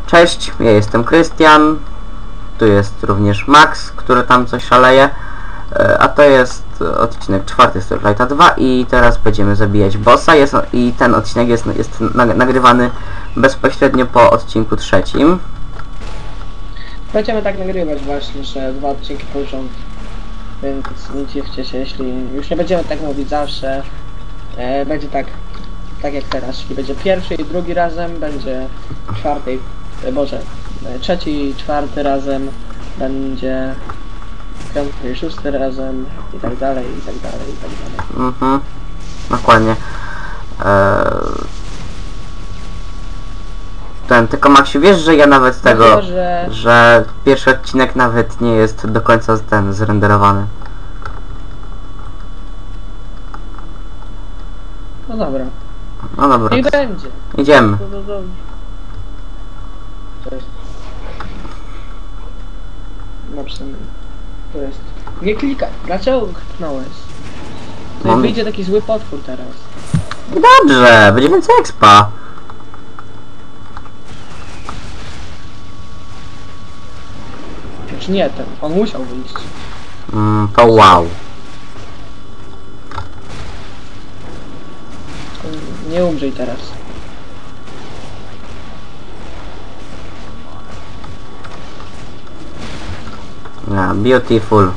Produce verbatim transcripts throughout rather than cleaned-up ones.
Cześć, ja jestem Krystian. Tu jest również Max, który tam coś szaleje. A to jest odcinek czwarty z Starlighta dwa i teraz będziemy zabijać bossa. Jest, i ten odcinek jest, jest nagrywany bezpośrednio po odcinku trzecim. Będziemy tak nagrywać właśnie, że dwa odcinki po rząd. Więc nie dziwcie się, jeśli już nie będziemy tak mówić zawsze. E, będzie tak, tak jak teraz. Jeśli będzie pierwszy i drugi razem, będzie czwarty, e, Boże, e, trzeci i czwarty razem, będzie piąty i szósty razem i tak dalej, i tak dalej, i tak dalej. Mhm, dokładnie. Eee... Ten, tylko Maksiu, wiesz, że ja nawet tego, Dlatego, że... że pierwszy odcinek nawet nie jest do końca ten zrenderowany. No dobra. No dobra. Niech będzie. Idziemy. To, to, to. Cześć. Napisane. To jest. Nie klikaj. Dlaczego kliknąłeś? To Mam... wyjdzie taki zły potwór teraz. Dobrze, będzie więcej expa. Znaczy nie, ten. On musiał wyjść. Mm, to wow. Nie umrzyj teraz. Yeah, beautiful.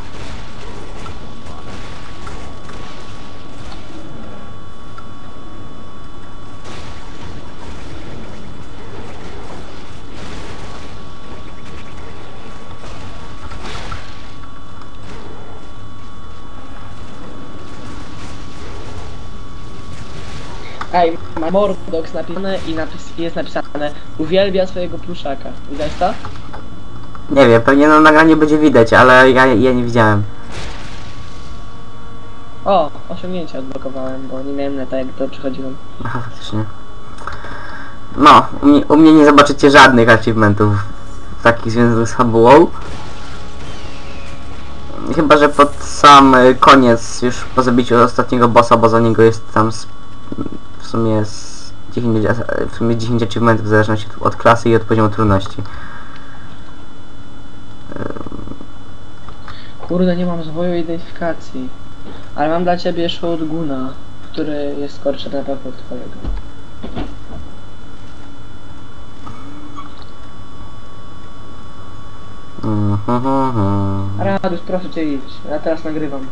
Ej, ma Mordox napisane i napis jest napisane uwielbia swojego pluszaka. Widziałeś to? Nie wiem, pewnie na nagraniu będzie widać, ale ja, ja nie widziałem. O, osiągnięcie odblokowałem, bo nie miałem neta, jak to przychodziłem. Aha, faktycznie. No, u mnie, u mnie nie zobaczycie żadnych achievementów takich związanych z fabułą. Chyba że pod sam koniec, już po zabiciu ostatniego bossa, bo za niego jest tam z, w sumie z dziesięć, w sumie dziesięć achievementów w zależności od klasy i od poziomu trudności. Kurde, nie mam zwoju identyfikacji. Ale mam dla ciebie shotguna, który jest gorszy na pewno od twojego. Mm-hmm. Radus, proszę cię idź. Ja teraz nagrywam.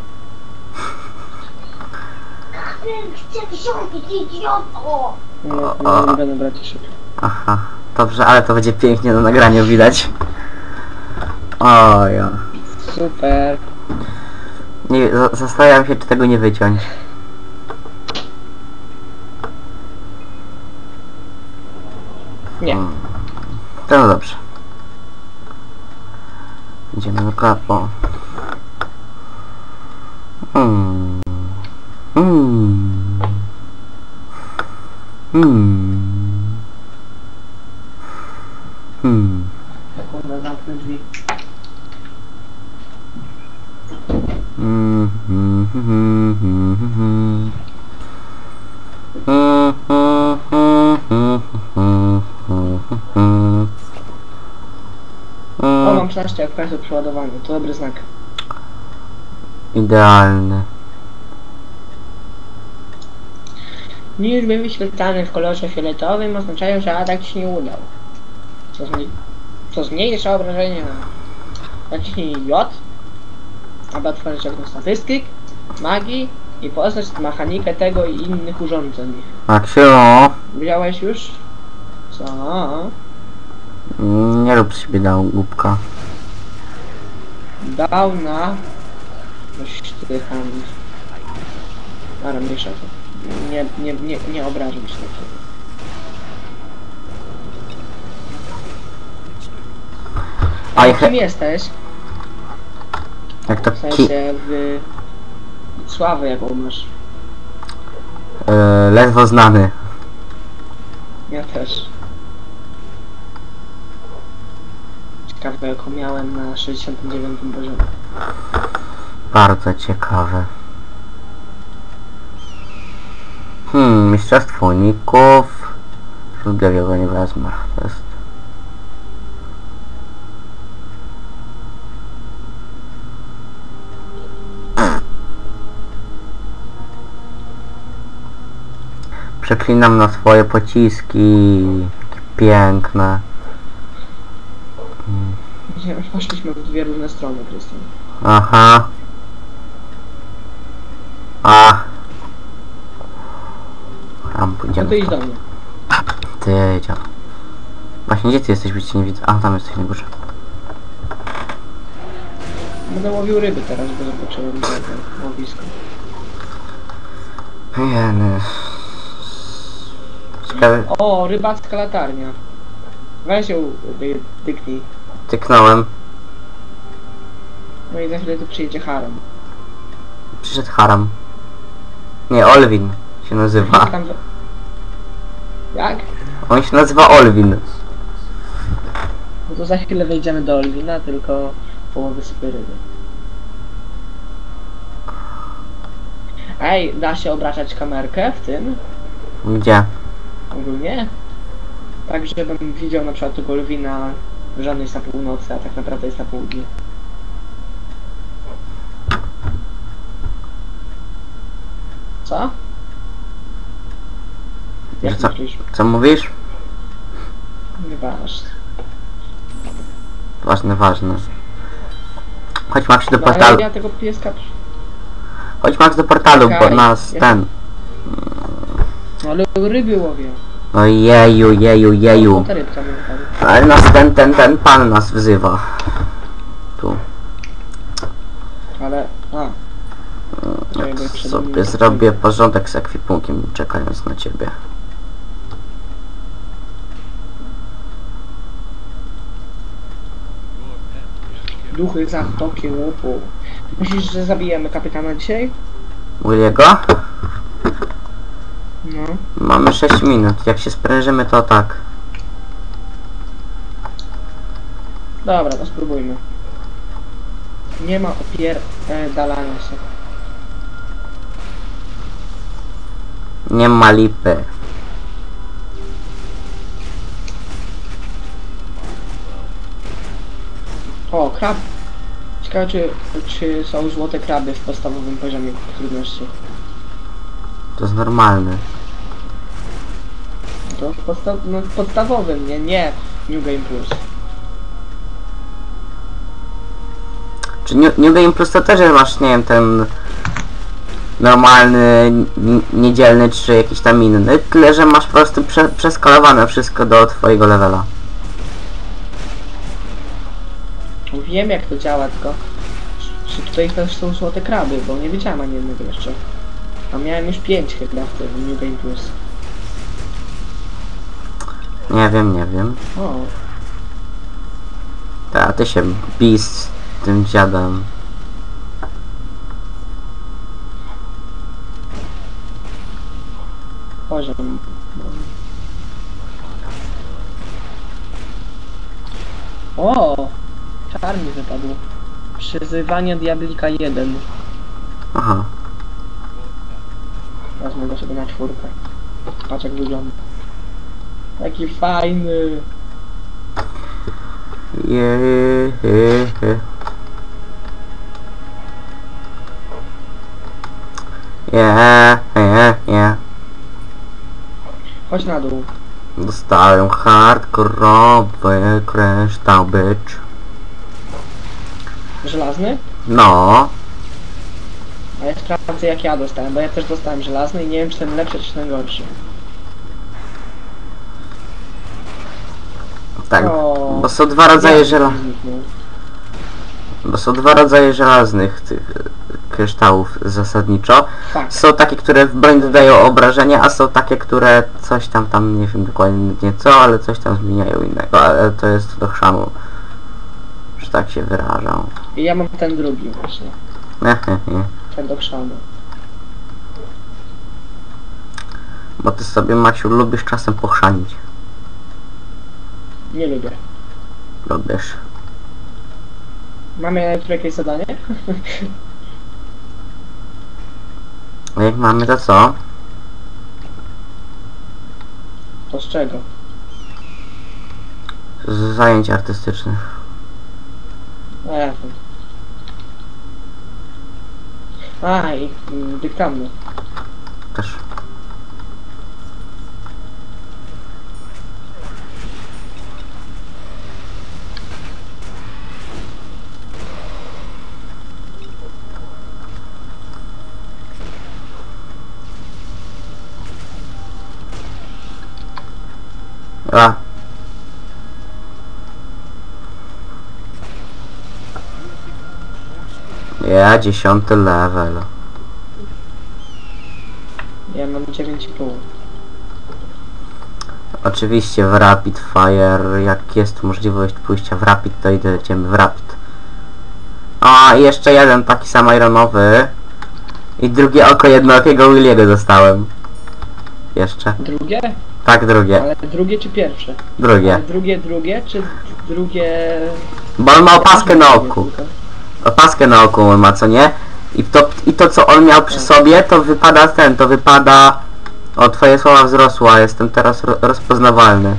Chcę wziąć, idioto! Nie, nie, nie będę brać jeszcze. Aha, dobrze, ale to będzie pięknie na nagraniu widać. O ja. Super. Nie, za- zastanawiam się, czy tego nie wyciąć. Nie. Hmm. To no dobrze. Idziemy do kapo. Hmm. Hmm. Hmm. Hmm. Sekunda, zamknę drzwi. Hmm. Hmm. Hmm. Hmm. Hmm. Hmm. Hmm. Hmm. Hmm. O, mam trzynaście F P S przy ładowaniu, to dobry znak. Idealny. Liczby wyświetlane w kolorze fioletowym oznaczają, że atak ci nie udał. Co, zmi co zmniejsza obrażenia. Naciśnij J, aby otworzyć okno statystyk, magii i poznać mechanikę tego i innych urządzeń. Maksiu, Widziałeś już? Co? nie rób z siebie dał głupka. Dał na... Coś ty handl. Ale mniejsza to. Nie, nie, nie, nie obrażam się. A A ich- kim jesteś? Jak to W ki... sensie w... Sławę jaką masz. Yy, ledwo znany. Ja też. Ciekawe jaką miałem na sześćdziesiątym dziewiątym poziomie. Bardzo ciekawe. Hmm, mistrzostwo uników. Wśród go nie wezmę. To jest Przeklinam na swoje pociski. Jakie piękne. Mm. Nie, poszliśmy w dwie różne strony, Krystian. Aha. A. Tam No pójdziemy. to idź tam. do mnie. Ty, dzia. Właśnie gdzie ty jesteś, bo cię nie widzę. A, tam jesteś na górze. Będę łowił ryby teraz, bo zobaczyłem to łowisko. Jeny. Ciekawe. O, rybacka latarnia. Weź ją, dy, dyknij. Tyknąłem. No i za chwilę tu przyjedzie harem. Przyszedł Haram. Nie, Olwin się nazywa. Tam... Jak? On się nazywa Olwin. No to za chwilę wejdziemy do Olwina, tylko połowy sobie ryby. Ej, da się obracać kamerkę w tym? Gdzie? Ogólnie? Tak, żebym widział na przykład tego Olwina, że on jest na północy, a tak naprawdę jest na południu. Co? Że Jak co? myślisz? Co mówisz? Nieważne. Ważne, ważne. Chodź Max do No, ale portalu. ja tego pieska... Chodź Max do portalu, bo Czekaj, nas ja- ten. No ale ryby łowię. No jeju, jeju, jeju. O, ta rybka mi wypadła. Ale nas ten, ten, ten pan nas wzywa. Tu. Ale... A. Czekaj, bo jeszcze Sobie nie- zrobię porządek z ekwipunkiem, czekając na ciebie. Duchy za tokiem łupu. Myślisz, że zabijemy kapitana dzisiaj? Williego? No. Mamy sześć minut. Jak się sprężymy, to tak. Dobra, to spróbujmy. Nie ma opierdalania się. Nie ma lipy. O, krab. Ciekawe, czy, czy są złote kraby w podstawowym poziomie trudności. To jest normalny. To w podsta no, w podstawowym, nie, nie New Game Plus. Czy New, New Game Plus to też masz, nie wiem, ten normalny, n- niedzielny czy jakiś tam inny, tyle że masz po prostu prze, przeskalowane wszystko do twojego levela. Wiem jak to działa, tylko czy, czy tutaj też są złote kraby, bo nie wiedziałem ani jednego jeszcze. A miałem już pięć chyba w tym New Game Plus. Nie wiem, nie wiem. O, Ta, a ty się bij z tym dziadem. poziom. O! Czarny wypadł. Przyzywanie diablika jeden. Aha. Wezmę go sobie na czwórkę. Patrz jak wygląda. Jaki fajny. Je, je, je. Je, je, je. Chodź na dół. Dostałem hardkorowy kryształ, bitch. Żelazny? No. A ja sprawdzę jak ja dostałem, bo ja też dostałem żelazny i nie wiem czy ten lepszy czy ten gorszy. Tak, O, bo są dwa rodzaje ja żela... zniknął. Bo są dwa rodzaje żelaznych tych e, kryształów zasadniczo. Fakt. Są takie, które w broń dodają obrażenia, a są takie, które coś tam, tam nie wiem dokładnie co, ale coś tam zmieniają innego, ale to jest do chrzanu, że tak się wyrażą. I ja mam ten drugi właśnie. Ten do krzanu. Bo ty sobie, Maciu, lubisz czasem pochrzanić. Nie lubię. Lubisz. Mamy tu jakieś zadanie? A jak mamy, to co? To z czego? Z zajęć artystycznych. A ja wiem. A i mm, dyktowny. Też. A. Ja, dziesiąty level. Ja mam dziewięć i pół. Oczywiście w Rapid Fire, jak jest możliwość pójścia w Rapid, to idziemy w Rapid. A, i jeszcze jeden taki sam ironowy. I drugie oko jednookiego Williego dostałem. Jeszcze. Drugie? Tak, drugie. Ale drugie czy pierwsze? Drugie. Ale drugie, drugie, czy drugie... Bo on ma opaskę na Drugie oku. tylko. Opaskę na oku on ma, co nie? I to, I to co on miał przy sobie, to wypada ten, to wypada... O, twoje słowa wzrosły, a jestem teraz ro rozpoznawalny.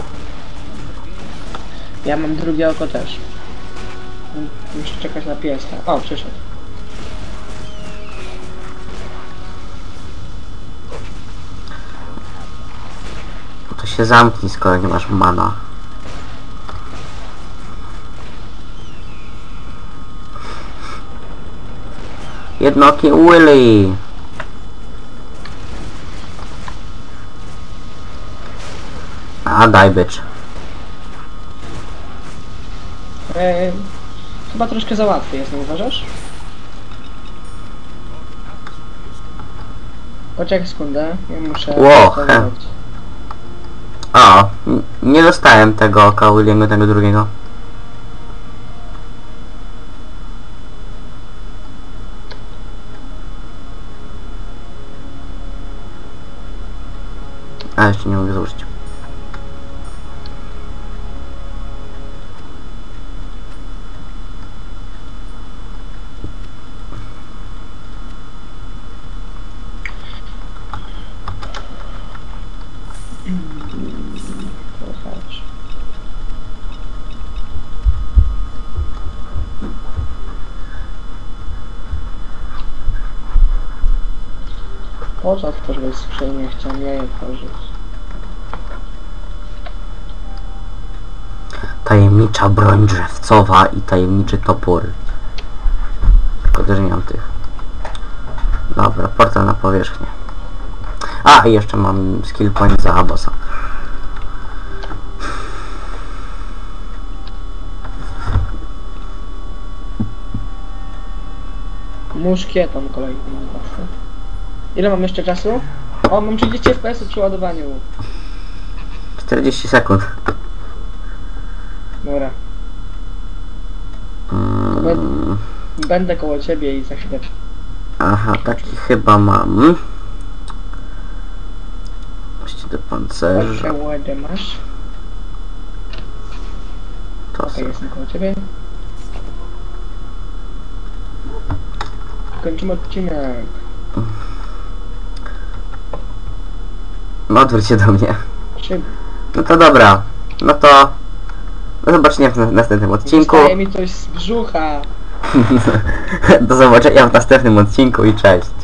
Ja mam drugie oko też. Muszę czekać na pieska. O, przyszedł. To się zamknij, skoro nie masz mana. Jednoki Willy. A, daj bycz. Eee, chyba troszkę za łatwy jest, nie uważasz? Poczekaj sekundę, ja muszę... Ło, he. ustawiać. O, n- nie dostałem tego oka Williego, tego drugiego. A, jeszcze nie mogę złożyć. Popatrz. Po co otworzyłeś skrzynię? Chciałem ja je otworzyć. Tajemnicza broń drzewcowa i tajemniczy topór. Szkoda, że nie mam tych. Dobra, portal na powierzchnię. A, i jeszcze mam skill point za bossa. Muszkieton kolejny. Ile mam jeszcze czasu? O, mam trzydzieści F P S przy ładowaniu. czterdzieści sekund. Dobra, Mm, będę koło ciebie i za chwilę. aha, taki chyba mam. Właściwie do pancerza. Jakie ładę masz? To Okej, sobie. jestem koło ciebie. Kończymy odcinek. No, odwróć się do mnie. Czy No to dobra. No to... Do zobaczenia w na- następnym odcinku. dostaje mi coś z brzucha? Do zobaczenia w następnym odcinku i cześć.